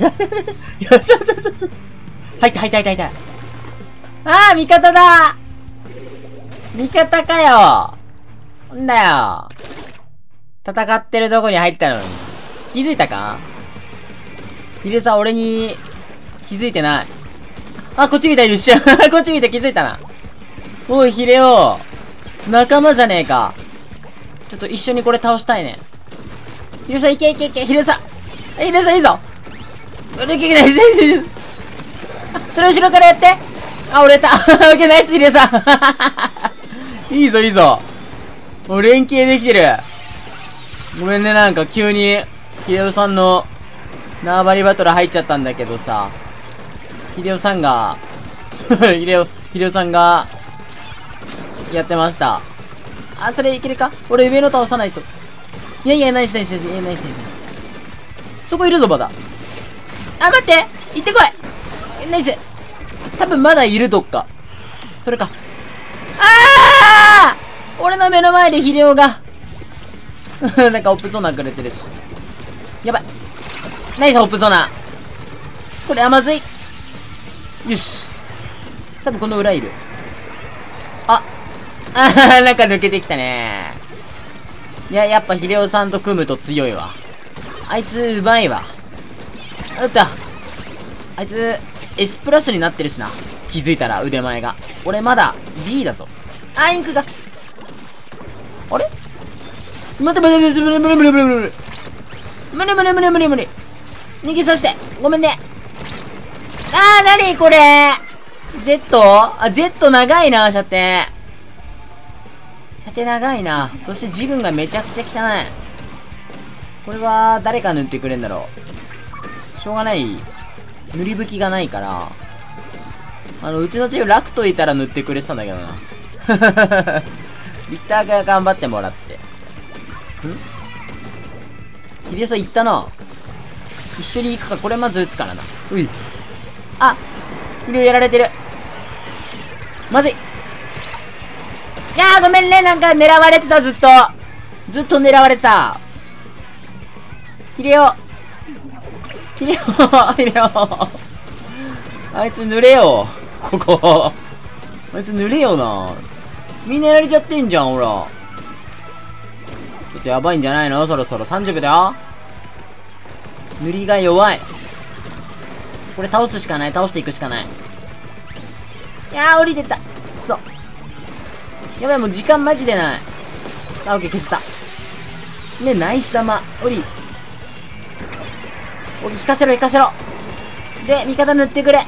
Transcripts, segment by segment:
よしよしよしよしよし。入った。ああ、味方だ。味方かよ。んだよ。戦ってるとこに入ったのに。気づいたか？ヒデさん、俺に、気づいてない。あ、こっち見た、一瞬。こっち見て気づいたな。おい、ヒデよ。仲間じゃねえか。ちょっと一緒にこれ倒したいね。ヒデさん、いけ。ヒデさんいいぞ。俺、いけない。それ後ろからやって。あ、折れた。オッケー、ナイス、ヒデさん。いいぞ。もう連携できてる。ごめんね、なんか急に、ヒデオさんの、縄張りバトル入っちゃったんだけどさ。ヒデオさんが、ヒデオさんが、やってました。あ、それいけるか？俺上の倒さないと。いや、ナイス。そこいるぞ、まだ。あ、待って！行ってこい！ナイス！多分まだいるどっか。それか。あー！俺の目の前でヒデオが。なんかオップソナくれてるし。やばい。ナイスオップソナ。これはまずい。よし。多分この裏いる。なんか抜けてきたね。いや、やっぱヒデオさんと組むと強いわ。あいつ、うまいわ。あいつ、S プラスになってるしな。気づいたら腕前が。俺まだ B だぞ。インクが。あれ待って、無理。逃げさせて。ごめんね。なにこれ。ジェット？ジェット長いな、射程。射程長いな。そしてジグンがめちゃくちゃ汚い。これは、誰が塗ってくれんだろう。しょうがない。塗り吹きがないから。うちのチームラクトいたら塗ってくれてたんだけどな。リッターが頑張ってもらって。ヒデさん行ったな。一緒に行くか。これまず撃つからな。うい。あ、ヒデやられてる。まずい。いやー、ごめんね。なんか狙われてた、ずっと狙われてた。ヒデオ。あいつ濡れよ。ここ。あいつ濡れよな。みんなやられちゃってんじゃん、ほら。ちょっとやばいんじゃないの？そろそろ30秒だよ。塗りが弱い。これ倒していくしかない。いやー、降りてった。そう。やばい、もう時間マジでない。オッケー、削った。ね、ナイス玉。降り。オッケー、引かせろ。で、味方塗ってくれ。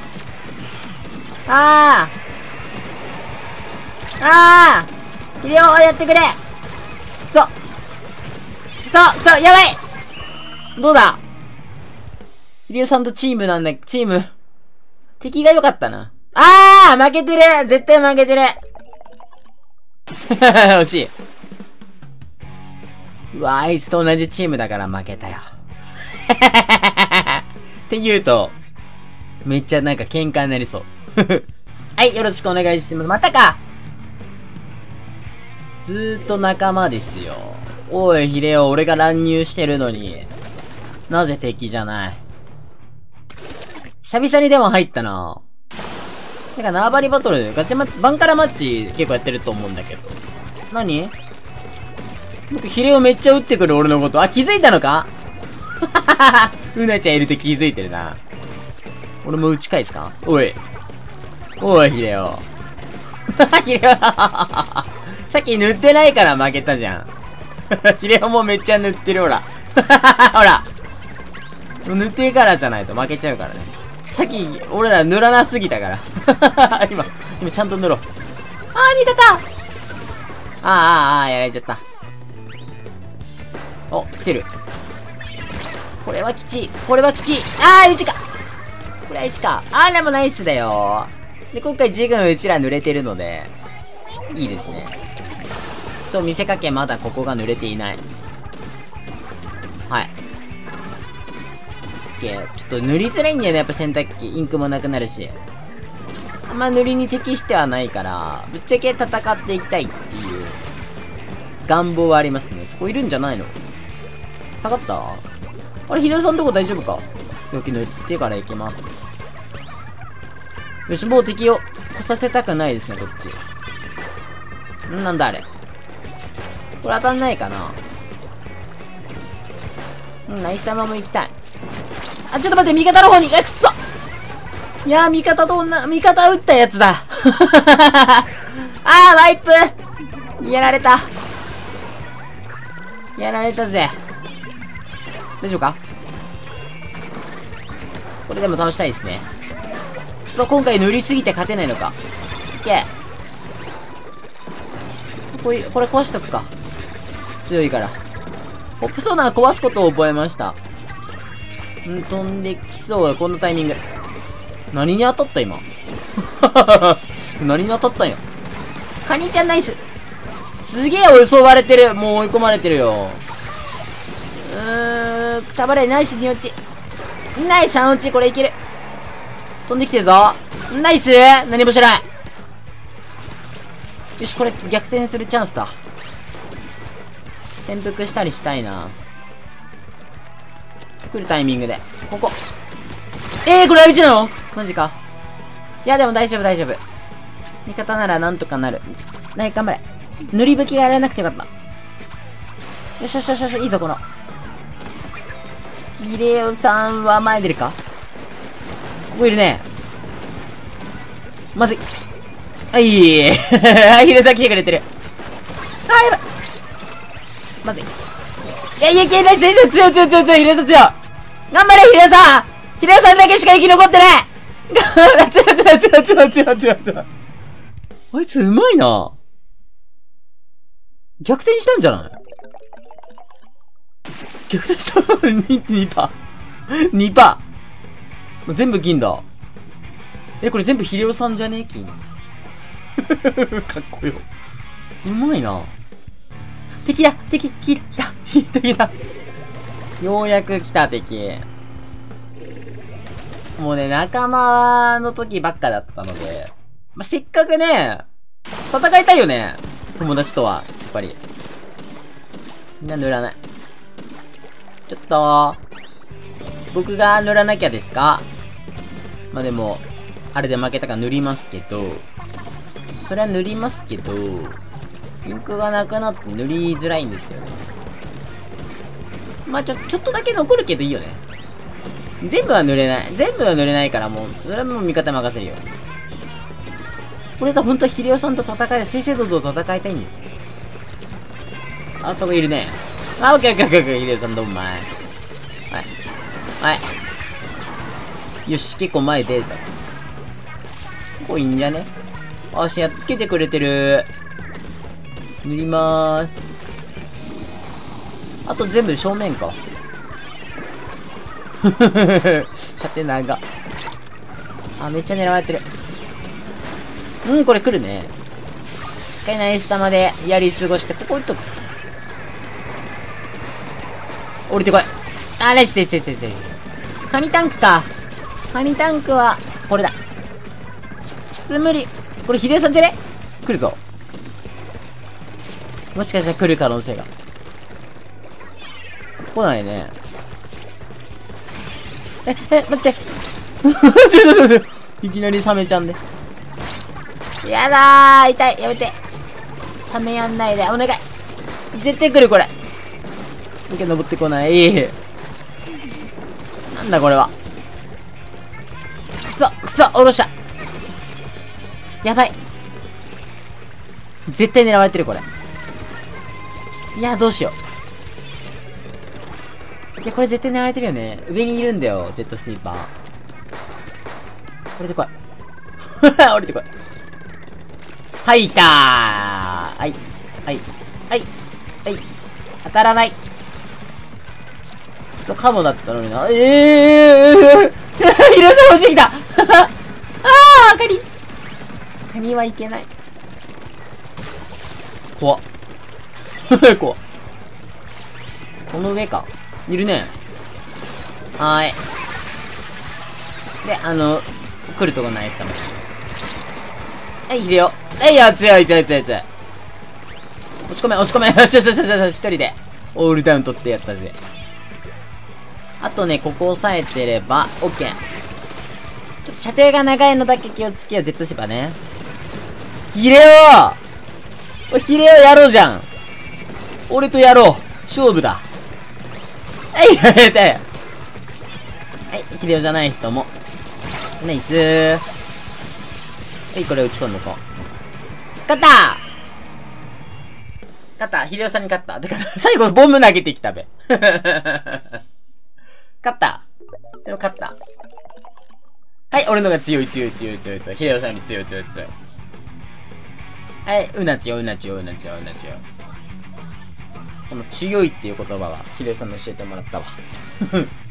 ヒデオやってくれ。そう、やばい。どうだ？ヒデオさんとチーム。敵が良かったな。負けてる。絶対負けてる。惜しい。うわ、あいつと同じチームだから負けたよ。って言うと、めっちゃなんか喧嘩になりそう。はい、よろしくお願いします。またか。ずーっと仲間ですよ。おい、ヒデオ、俺が乱入してるのに。なぜ敵じゃない。久々にでも入ったな。なんか縄張りバトル、バンカラマッチ結構やってると思うんだけど。何？僕、ヒデオめっちゃ撃ってくる俺のこと。気づいたのか？うなちゃんいるって気づいてるな。俺も撃ち返すか？おい、ヒデオ。ヒデオさっき塗ってないから負けたじゃん。ヒデオもめっちゃ塗ってる、ほら。ほら。塗ってからじゃないと負けちゃうからね。さっき、俺ら塗らなすぎたから。今ちゃんと塗ろう。味方やられちゃった。お、来てる。これはきちい。うちか。これは1か。でもナイスだよ。で、今回ジグンうちら濡れてるので、いいですね。と、見せかけまだここが濡れていない。はい。ちょっと塗りづらいんだよね、やっぱ洗濯機。インクもなくなるし。あんま塗りに適してはないから、ぶっちゃけ戦っていきたいっていう、願望はありますね。そこいるんじゃないの？下がった？あれ、ヒデオさんとこ大丈夫か？ よき塗ってから行きます。よし、もう敵を来させたくないですね、こっち。なんだあれ。これ当たんないかな。ナイス玉も行きたい。あ、ちょっと待って、味方の方に、くそいやー、味方撃ったやつだ。あー、ワイプやられた。やられたぜ。大丈夫か？これでも倒したいですね。くそ、今回塗りすぎて勝てないのか。いけ。これ壊しとくか。強いから。ポップソーナー壊すことを覚えました。飛んできそうよ、このタイミング。何に当たった今。何に当たったんや。カニちゃんナイス。すげえ襲われてる。もう追い込まれてるよ。たばれ、ナイス2落ち。ナイス3落ち、これいける。飛んできてるぞ。ナイス何もしない。よし、これ逆転するチャンスだ。潜伏したりしたいな。来るタイミングで。ここ。これ相打ちなの？マジか。いや、でも大丈夫、大丈夫。味方ならなんとかなる。頑張れ。塗り吹きがやらなくてよかった。よしよしよしよし、いいぞ、この。ギレオさんは前出るか？ここいるね。まずい。はい。ヒレさん来てくれてる。あ、やばい。まずい。いや、いけない。強い、強い、強い、強い、ヒレさん強い。頑張れ、ヒレさん。ヒレさんだけしか生き残ってない。強い、強い、強い、強い、強い、強い、強い。あいつうまいな。逆転したんじゃない？逆転した2%。2%。全部金だ。これ全部ヒレオさんじゃねえ金。かっこよ。うまいな。敵だ来た敵だようやく来た敵。もうね、仲間の時ばっかだったので、せっかくね、戦いたいよね。友達とは、やっぱり。みんな塗らない。ちょっと、僕が塗らなきゃですか？でも、あれで負けたから塗りますけど、それは塗りますけど、インクがなくなって塗りづらいんですよね。ちょっとだけ残るけどいいよね。全部は塗れない。全部は塗れないからもう、それはもう味方任せるよ。これが本当はヒレオさんと戦い、水星道と戦いたいんだよ。あそこいるね。オッケーオッケーオッケー、ヒレオさんどんまい。はい。よし、結構前出た。ここいいんじゃね？よし、やっつけてくれてる。塗りまーす。あと全部正面か。射程長。めっちゃ狙われてる。これ来るね。一回ナイス玉でやり過ごして、ここ打っとく。降りてこい。ナイスです。神タンクか。神タンクは、これだ。普通無理。これ、ヒデさんじゃね？来るぞ。もしかしたら来る可能性が。来ないね。待って。いきなりサメちゃんで。やだー、痛い。やめて。サメやんないで。お願い。絶対来る、これ。けど登ってこない。なんだこれは。くそ、下ろした。やばい。絶対狙われてる、これ。いや、どうしよう。いや、これ絶対狙われてるよね。上にいるんだよ、ジェットスニーパー。降りてこい。降りてこい。はい、来たー。はい。当たらない。カモだったのにな。ヒロさん落ちてきたカニはいけない。怖っ。怖っ。この上か。いるね。はーい。で、来るとこないです、魂。はい、ヒレオ。はい、や、強い。押し込め。一人で、オールダウン取ってやったぜ。 あとね、ここ押さえてれば、オッケー。ちょっと射程が長いのだけ気をつけよう、Z セバね。ヒレオヒレオやろうじゃん。俺とやろう。勝負だ。はい、やめて。はい、ヒレオじゃない人も。ナイスー。はい、これ打ち込んどこう。勝った勝った。ヒデオさんに勝った。てか、最後ボム投げてきたべ。勝った。でも勝った。はい、俺のが強い。ヒデオさんより強い。はい、うなちよ。この強いっていう言葉は、ヒデオさんに教えてもらったわ。